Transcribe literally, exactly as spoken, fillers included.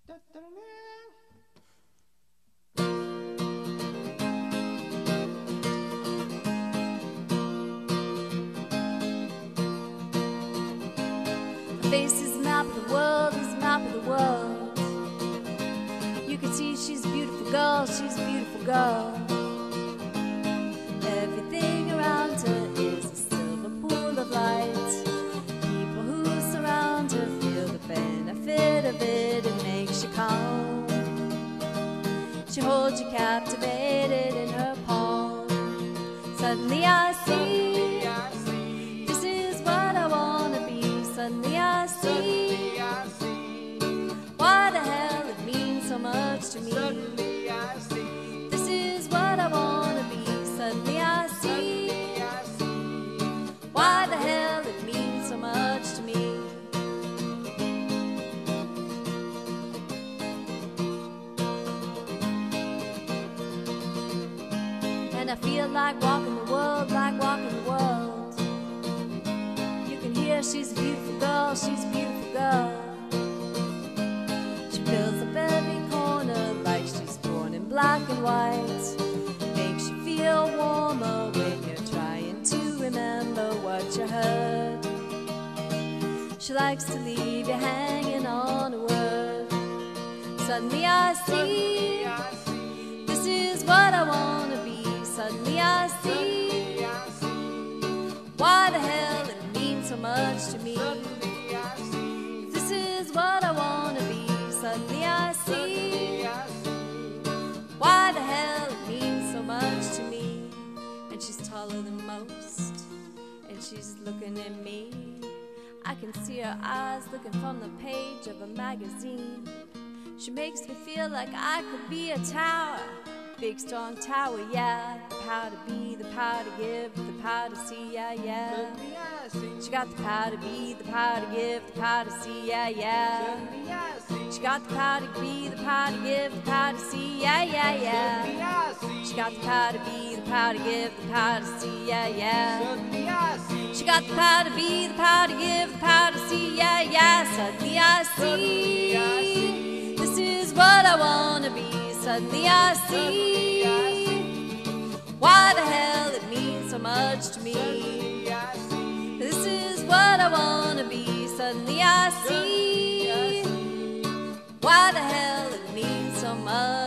Her face is a map of the world, is a map of the world. You can see she's a beautiful girl, she's a beautiful girl. Everything around her is a silver pool of light. People who surround her feel the benefit of it, it makes you calm. She holds you captivated in her palm. Suddenly I see, this is what I wanna be. Suddenly I see, why the hell it means so much to me. This is what I wanna be. Suddenly I see, why the hell it means so much to me. And I feel like walking the world, like walking the world. You can hear she's a beautiful girl, she's a beautiful girl. She fills up every corner like she's born in black and white. Makes you feel warmer when you're trying to remember what you heard. She likes to leave you hanging on a word. Suddenly I see, this is what I wanna be. Suddenly I see, why the hell it means so much to me. This is what I wanna be. Suddenly I see, why the hell it means so much to me. And she's taller than most, and she's looking at me. I can see her eyes looking from the page of a magazine. She makes me feel like I could be a tower. Big strong tower, yeah. The power to be, the power to give, the power to see, yeah, yeah. She got the power to be, the power to give, the power to see, yeah, yeah. She got the power to be, the power to give, the power to see, yeah, yeah, yeah. She got the power to be, the power to give, the power to see, yeah, yeah. She got the power to be, the power to give, the power to see, yeah, yeah. Suddenly I see, this is what I wanna be. Suddenly I see, why the hell it means so much to me. This is what I wanna be. Suddenly I see, why the hell it means so much.